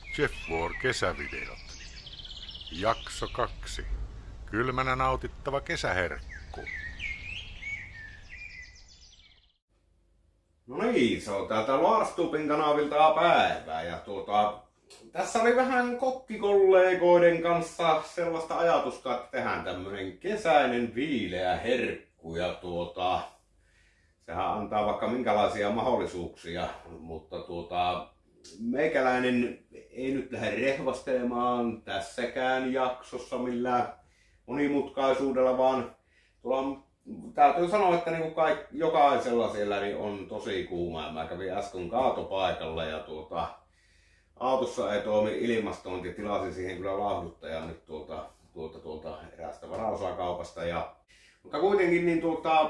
Jeff Ward kesävideot. Jakso 2. Kylmänä nautittava kesäherkku. No niin, se on täältä Larstubin kanavilta päivää ja tässä oli vähän kokkikollegoiden kanssa sellaista ajatusta, että tehdään tämmönen kesäinen viileä herkku ja sehän antaa vaikka minkälaisia mahdollisuuksia, mutta meikäläinen ei nyt lähde rehvastelemaan tässäkään jaksossa millään monimutkaisuudella, vaan täytyy sanoa, että jokaisella siellä niin on tosi kuuma. Mä kävin äsken kaatopaikalla ja autossa ei toimi ilmastointi, tilasin siihen kyllä lauhduttajan nyt eräästä varaosakaupasta. Mutta kuitenkin niin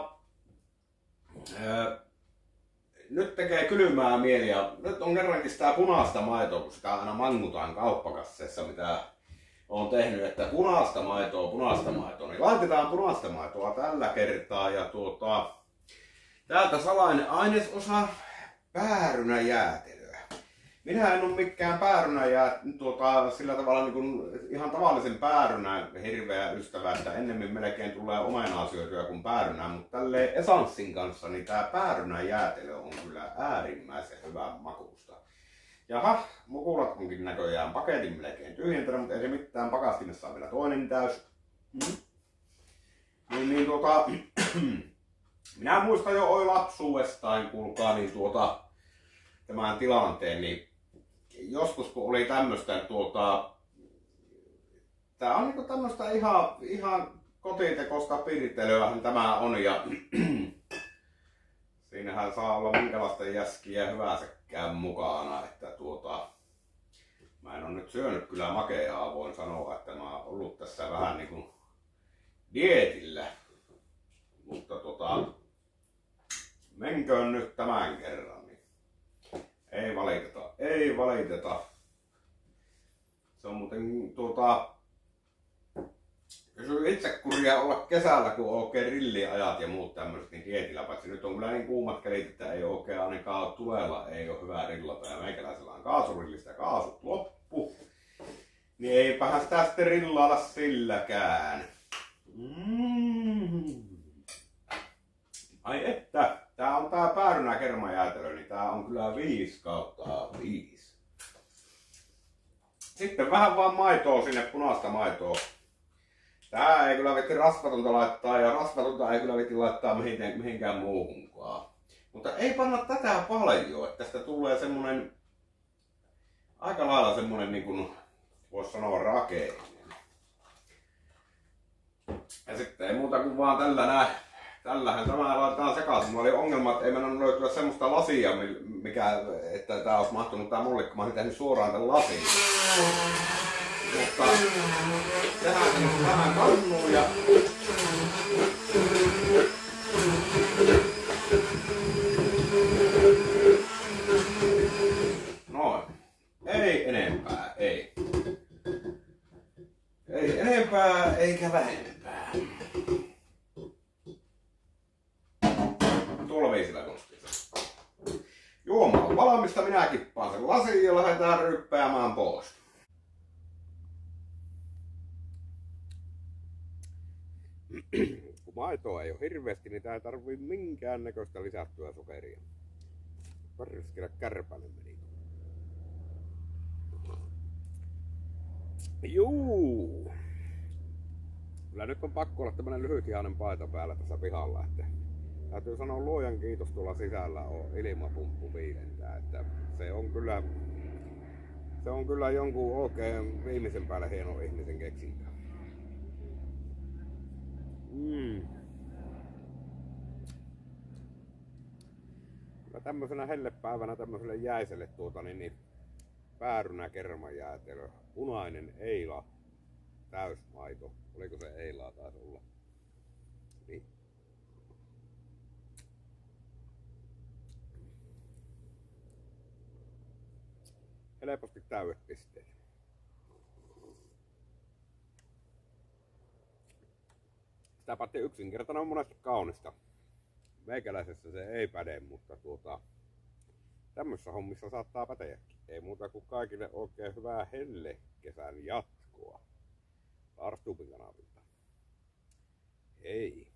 nyt tekee kylmää mieli ja nyt on kerrankin sitä punaista maitoa, kun sitä aina mangutaan kauppakasseissa, mitä olen tehnyt, että punaista maitoa, niin laitetaan punaista maitoa tällä kertaa ja täältä salainen ainesosa päärynäjäätelöä. Minä en ole mikään sillä tavalla niin kuin ihan tavallisen päärynän hirveä ystävä, että ennemmin melkein tulee omenaa syötyä kuin päärynää, mutta tälleen esanssin kanssa niin tää päärynäjäätelö on kyllä äärimmäisen hyvän makuusta. Jaha, mukulat onkin näköjään paketin melkein tyhjentänyt, mutta ei se mitään, pakastimessa on vielä toinen täys. Minä muistan jo lapsuudestaan, kuulkaa, niin tämän tilanteen, niin joskus kun oli tämmöstä tää on niinku tämmöstä ihan kotitekosta piirittelyä tämä on ja siinähän saa olla minkälaista jäskiä hyvänsäkään mukana, että mä en oo nyt syönyt kyllä makeaa, voin sanoa, että mä oon ollut tässä vähän niinku dietillä, mutta menköön nyt tämän kerran, niin ei valiteta. Se on muuten jos on itsekuria olla kesällä, kun on oikein rilliajat ja muut tämmöiset, niin dietillä, paitsi nyt on kyllä niin kuumat kelit, että ei oikein ainakaan tulella, ei ole hyvä rillata ja meikäläisellä on kaasurillista ja kaasut loppu. Niin eipähän sitä sitten rillailla silläkään. Ai että, tää on tää päärynäkermajäätelö, niin tää on kyllä 5/5. Sitten vähän vaan maitoa sinne, punaista maitoa. Tää ei kyllä vitti rasvatonta laittaa ja rasvatonta ei kyllä vitti laittaa mihinkään muuhunkaan. Mutta ei panna tätä paljon, että tästä tulee semmonen aika lailla semmonen niin kuin vois sanoa rakeinen. Ja sitten ei muuta kuin vaan tällä näin. Tällähän tämä laitetaan sekaisin. Mulla oli ongelma, että ei mennä löytyä semmoista lasia, että tää olisi mahtunut tää mullikko. Mä olisin tehnyt suoraan tän lasin. Mutta tehdään se vähän kannuun ja noin. Ei enempää, ei. Ei enempää eikä vähempää. Tuolla viisillä konstiinsa. Juoma on valmista, minä kippaan sen lasiin ja lähdetään ryppäämään pois. Kun maitoa ei ole hirveästi, niin tää ei tarvii minkään näköistä lisättyä sokeria. Perskele kärpälle meni. Juu. Kyllä nyt on pakko olla tämmönen lyhytihainen paita päällä tässä pihalla, että täytyy sanoa luojan kiitos, tuolla sisällä on ilmapumppu viilentää, että se on kyllä jonkun oikein viimeisen päälle hieno ihmisen keksintö. Ja tämmöisenä hellepäivänä tämmöiselle jäiselle päärynäkermajäätelö, punainen eila, täysmaito, oliko se eilaa taisi olla, niin. Helposti täydepisteet. Sitä paitsi yksinkertainen on monesti kaunista. Meikäläisessä se ei päde, mutta tämmöisissä hommissa saattaa päteäkin. Ei muuta kuin kaikille oikein hyvää helle-kesän jatkoa. Lars Stubin kanavilta. Hei!